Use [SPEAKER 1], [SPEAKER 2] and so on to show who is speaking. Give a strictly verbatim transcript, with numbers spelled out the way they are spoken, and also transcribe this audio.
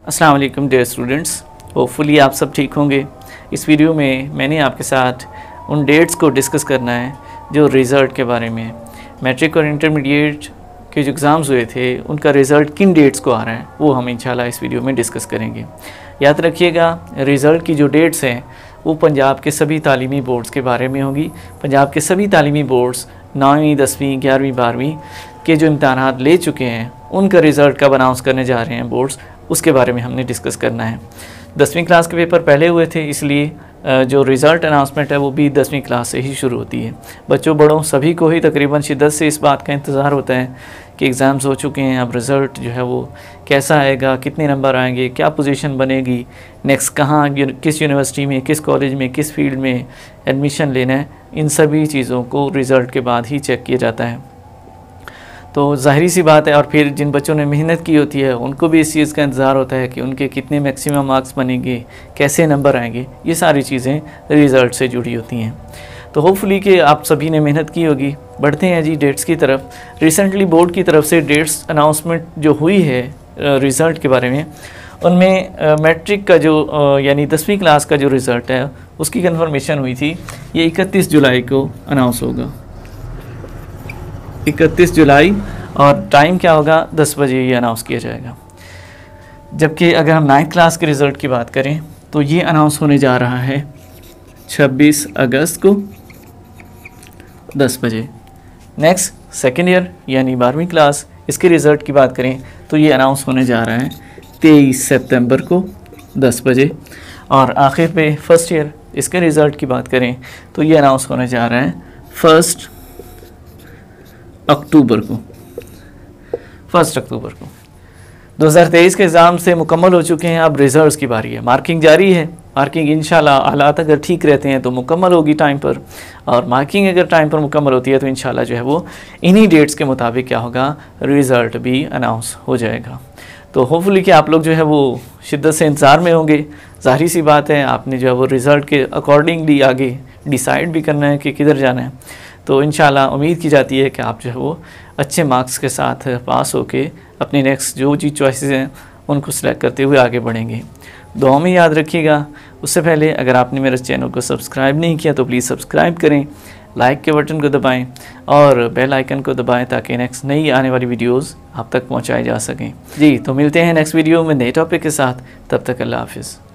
[SPEAKER 1] अस्सलाम वालेकुम dear students, hopefully आप सब ठीक होंगे। इस वीडियो में मैंने आपके साथ उन डेट्स को डिस्कस करना है जो रिज़ल्ट के बारे में। मैट्रिक और इंटरमीडिएट के जो एग्ज़ाम्स हुए थे उनका रिज़ल्ट किन डेट्स को आ रहा है वो हम इंशाल्लाह इस वीडियो में डिस्कस करेंगे। याद रखिएगा, रिज़ल्ट की जो डेट्स हैं वो पंजाब के सभी तालीमी बोर्ड्स के बारे में होंगी। पंजाब के सभी तालीमी बोर्ड्स नौवीं दसवीं ग्यारहवीं बारहवीं के जो इम्तहानात ले चुके हैं उनका रिज़ल्ट कब अनाउंस करने जा रहे हैं बोर्ड्स, उसके बारे में हमने डिस्कस करना है। दसवीं क्लास के पेपर पहले हुए थे, इसलिए जो रिज़ल्ट अनाउंसमेंट है वो भी दसवीं क्लास से ही शुरू होती है। बच्चों बड़ों सभी को ही तकरीबन शिद्दत से इस बात का इंतज़ार होता है कि एग्ज़ाम्स हो चुके हैं, अब रिज़ल्ट जो है वो कैसा आएगा, कितने नंबर आएंगे, क्या पोजीशन बनेगी, नेक्स्ट कहाँ किस यूनिवर्सिटी में, किस कॉलेज में, किस फील्ड में एडमिशन लेना है। इन सभी चीज़ों को रिज़ल्ट के बाद ही चेक किया जाता है। तो ज़ाहिरी सी बात है, और फिर जिन बच्चों ने मेहनत की होती है उनको भी इस चीज़ का इंतज़ार होता है कि उनके कितने मैक्सिमम मार्क्स बनेंगे, कैसे नंबर आएंगे। ये सारी चीज़ें रिज़ल्ट से जुड़ी होती हैं। तो होपफुली कि आप सभी ने मेहनत की होगी। बढ़ते हैं जी डेट्स की तरफ। रिसेंटली बोर्ड की तरफ से डेट्स अनाउंसमेंट जो हुई है रिज़ल्ट के बारे में, उनमें मैट्रिक का जो यानी दसवीं क्लास का जो रिज़ल्ट है उसकी कन्फर्मेशन हुई थी। ये इकतीस जुलाई को अनाउंस होगा, इकतीस जुलाई, और टाइम क्या होगा, दस बजे ये अनाउंस किया जाएगा। जबकि अगर हम नाइन्थ क्लास के रिज़ल्ट की बात करें तो ये अनाउंस होने जा रहा है छब्बीस अगस्त को दस बजे। नेक्स्ट सेकेंड ईयर यानी बारहवीं क्लास, इसके रिज़ल्ट की बात करें तो ये अनाउंस होने जा रहा है तेईस सितंबर को दस बजे। और आखिर पे फर्स्ट ईयर, इसके रिज़ल्ट की बात करें तो ये अनाउंस होने जा रहा है फर्स्ट अक्टूबर को फर्स्ट अक्टूबर को दो हज़ार तेईस के एग्ज़ाम से मुकम्मल हो चुके हैं। अब रिज़ल्ट्स की बारी है। मार्किंग जारी है। मार्किंग इंशाल्लाह हालात अगर ठीक रहते हैं तो मुकम्मल होगी टाइम पर, और मार्किंग अगर टाइम पर मुकम्मल होती है तो इंशाल्लाह जो है वो इन्हीं डेट्स के मुताबिक क्या होगा, रिज़ल्ट भी अनाउंस हो जाएगा। तो होपफुली कि आप लोग जो है वो शिद्दत से इंतज़ार में होंगे। ज़ाहिर सी बात है, आपने जो है वो रिज़ल्ट के अकॉर्डिंगली आगे डिसाइड भी करना है कि किधर जाना है। तो इंशाल्लाह उम्मीद की जाती है कि आप जो है वो अच्छे मार्क्स के साथ पास होके अपनी नेक्स्ट जो जी चॉइसेस हैं उनको सिलेक्ट करते हुए आगे बढ़ेंगे। दुआ में याद रखिएगा। उससे पहले अगर आपने मेरे चैनल को सब्सक्राइब नहीं किया तो प्लीज़ सब्सक्राइब करें, लाइक के बटन को दबाएं और बेल आइकन को दबाएं ताकि नेक्स्ट नई आने वाली वीडियोस आप तक पहुंचाई जा सकें। जी, तो मिलते हैं नेक्स्ट वीडियो में नए टॉपिक के साथ। तब तक अल्लाह हाफिज़।